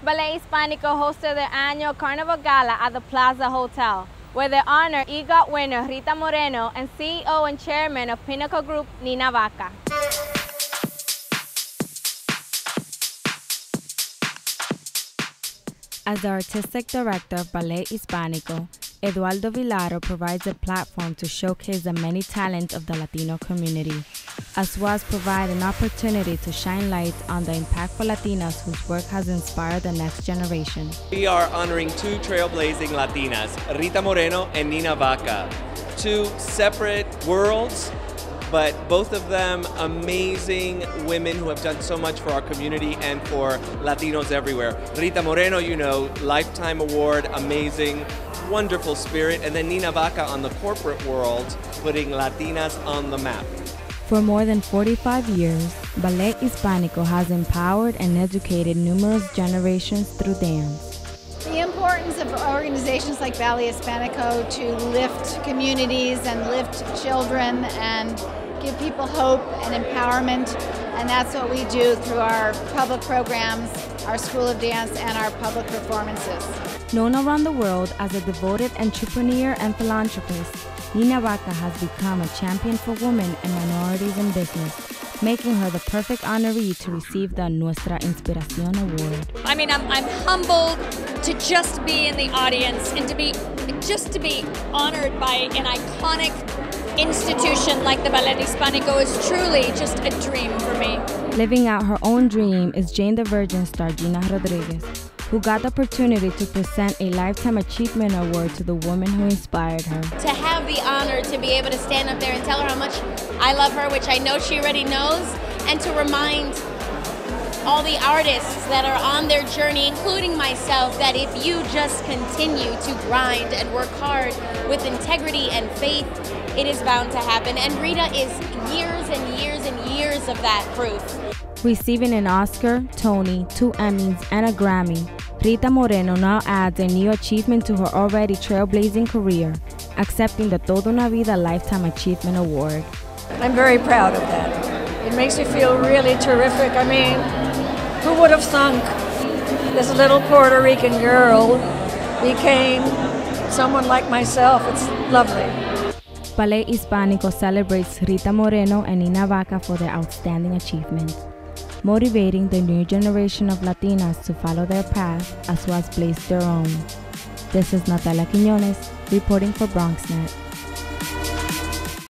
Ballet Hispanico hosted their annual Carnival Gala at the Plaza Hotel, where they honor EGOT winner Rita Moreno and CEO and chairman of Pinnacle Group, Nina Vaca. As the artistic director of Ballet Hispanico, Eduardo Vilaro provides a platform to showcase the many talents of the Latino community, as well as provide an opportunity to shine light on the impactful Latinas whose work has inspired the next generation. We are honoring two trailblazing Latinas, Rita Moreno and Nina Vaca, two separate worlds, but both of them amazing women who have done so much for our community and for Latinos everywhere. Rita Moreno, you know, Lifetime Award, amazing, wonderful spirit, and then Nina Vaca on the corporate world, putting Latinas on the map. For more than 45 years, Ballet Hispanico has empowered and educated numerous generations through dance. The importance of organizations like Ballet Hispanico to lift communities and lift children and give people hope and empowerment, and that's what we do through our public programs, our School of Dance, and our public performances. Known around the world as a devoted entrepreneur and philanthropist, Nina Vaca has become a champion for women and minorities in business, making her the perfect honoree to receive the Nuestra Inspiración Award. I mean, I'm humbled to just be in the audience and to be honored by an iconic institution like the Ballet Hispanico is truly just a dream for me. Living out her own dream is Jane the Virgin star Gina Rodriguez, who got the opportunity to present a Lifetime Achievement Award to the woman who inspired her. To have the honor to be able to stand up there and tell her how much I love her, which I know she already knows, and to remind all the artists that are on their journey, including myself, that if you just continue to grind and work hard with integrity and faith, it is bound to happen. And Rita is years and years and years of that proof. Receiving an Oscar, Tony, 2 Emmys, and a Grammy, Rita Moreno now adds a new achievement to her already trailblazing career, accepting the Toda Una Vida Lifetime Achievement Award. I'm very proud of that. It makes me feel really terrific. I mean, who would have thunk this little Puerto Rican girl became someone like myself? It's lovely. Ballet Hispanico celebrates Rita Moreno and Nina Vaca for their outstanding achievements, motivating the new generation of Latinas to follow their path as well as blaze their own. This is Natalia Quiñones reporting for BronxNet.